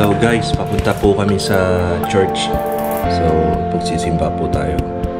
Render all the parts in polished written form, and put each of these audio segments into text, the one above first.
Hello guys, papunta po kami sa church. So, pagsisimba po tayo.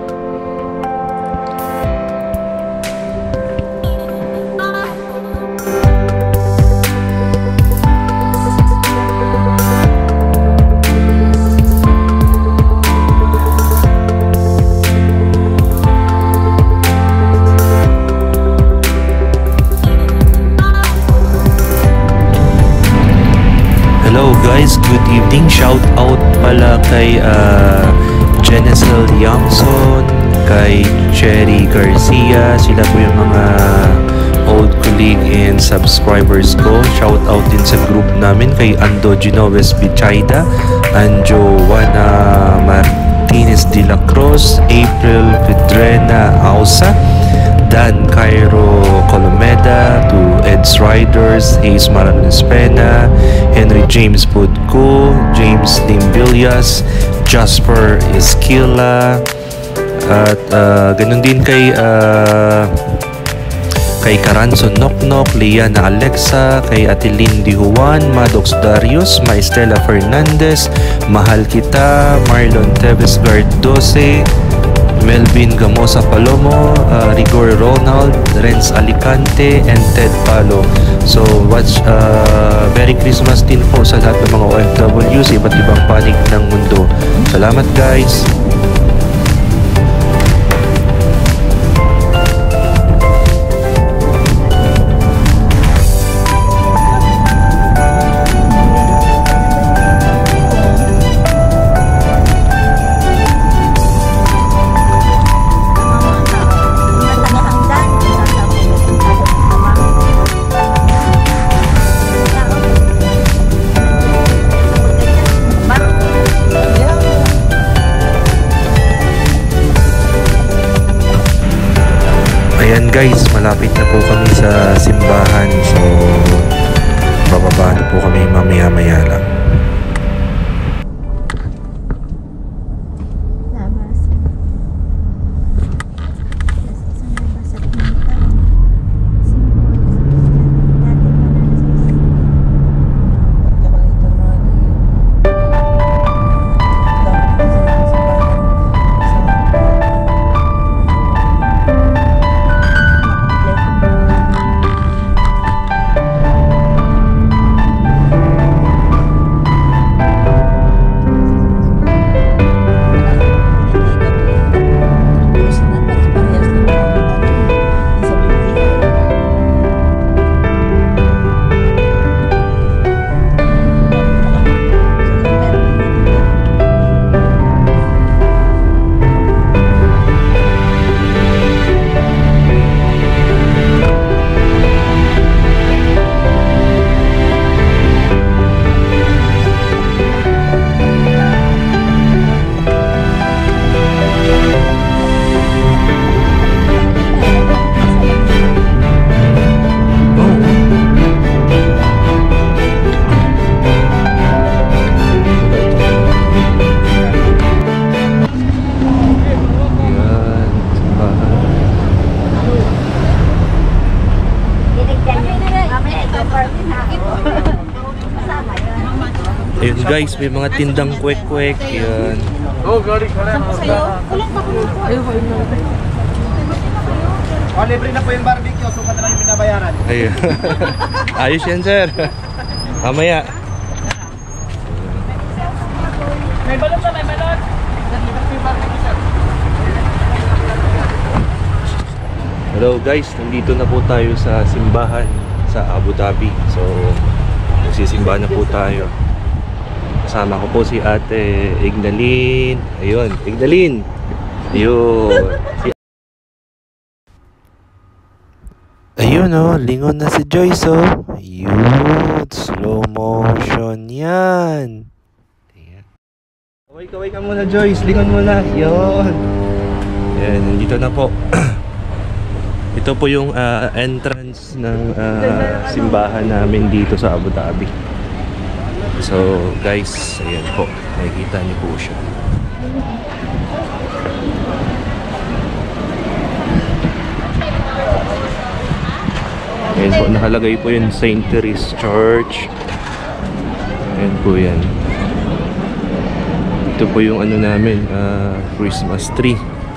Hello guys, good evening. Shout out pala kay Genesel Yangson, kay Cherry Garcia. Sila po yung mga old colleague and subscribers ko. Shout out din sa group namin kay Ando Genoves Bichayda, Anjoana Martinez de la Cruz, April Pedrena Ausa, Dan Cairo Colomeda, to Ed's Riders, Hayes Maranes Pena, Henry James Pudco, James Limbillas, Jasper Esquila, at ganun din kay Karanzo Noknok, Liana Alexa, kay Atilin Di Juan, Maddox Darius, Maestela Fernandez, Mahal Kita, Marlon Teves Gardose, Melvin Gamosa Palomo, Rigor Ronald, Renz Alicante, and Ted Palo. So, Merry Christmas din po sa lahat ng mga OFW sa iba't ibang panig ng mundo. Salamat guys! Ayan guys, malapit na po kami sa simbahan. So, bababa na po kami mamaya-maya lang. Ayun guys, may mga tindang kwek-kwek. Yan. Libre na po yung barbecue, sukat na lang yung binabayaran. Ayun. Ayos yan sir. Mamaya. May balon sa may balon. Hello guys, nandito na po tayo sa simbahan sa Abudhabhi. So, magsisimba na po tayo. Kasama ko po si Ate Ignaline. Ayun, Ignaline. Ayun. Ayun oh, lingon na si Joyce oh. Ayun, slow motion yan. Ayan. Kaway ka muna Joyce, lingon muna. Ayun. Ayan, nandito na po. Ito po yung entrance ng simbahan namin dito sa Abudhabhi. So guys, ayan po, nakikita niyo po siya. Ayan po, nakalagay po yung St. Therese Church. Ayan po yan. Ito po yung ano namin, Christmas tree.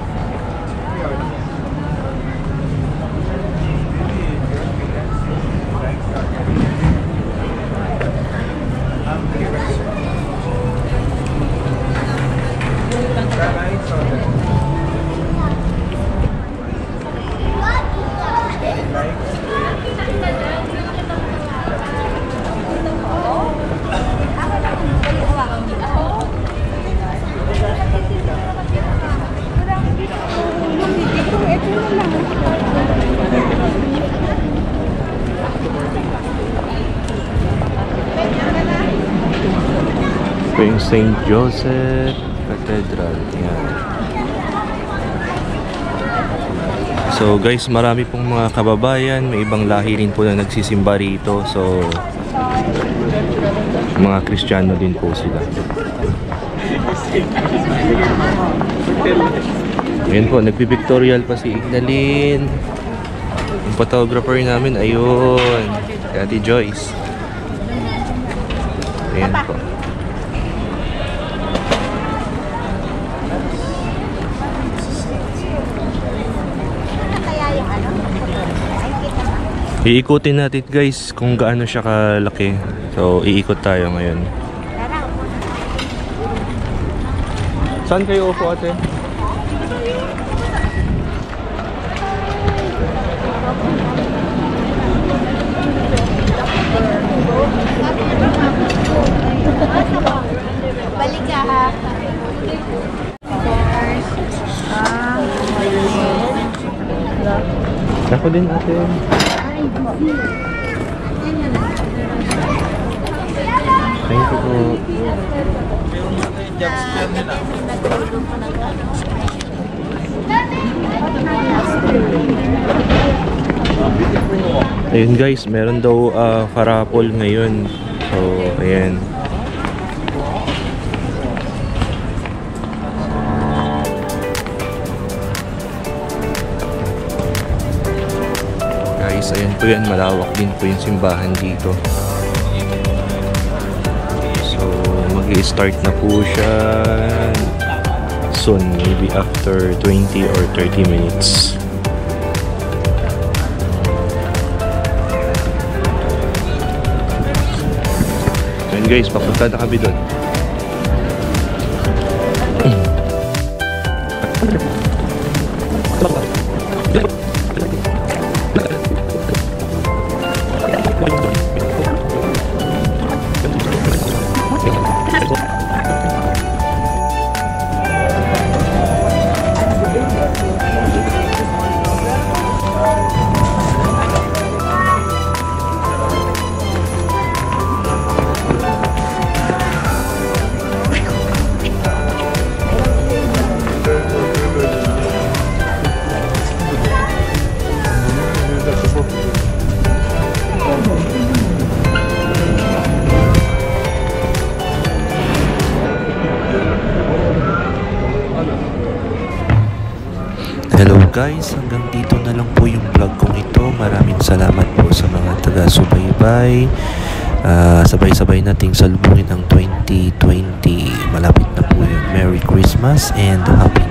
Ito yung St. Joseph Cathedral. Yan. So guys, marami pong mga kababayan, may ibang lahi rin po na nagsisimba rito. So mga Kristiyano din po sila. Ayan po, nagpipictorial pa si Ignalyn. Yung photographer namin, ayun, si Ate Joyce. Ayan po. Iikutin natin guys kung gaano siya kalaki. So iikot tayo ngayon. Saan kayo upo, ate? Balik ka ha. Ako din, ate. Thank you po. Ayun guys, meron daw parapol ngayon. So, ayan. Guys, ayan po yan. Malawak din po yung simbahan dito. So, mag-i-start na po siya soon. Maybe after 20 or 30 minutes. Ayan guys, papunta na kami doon. Hello guys, hanggang dito na lang po yung vlog kong ito. Maraming salamat po sa mga taga-subaybay. Sabay-sabay nating salubungin ang 2020. Malapit na po yung Merry Christmas and Happy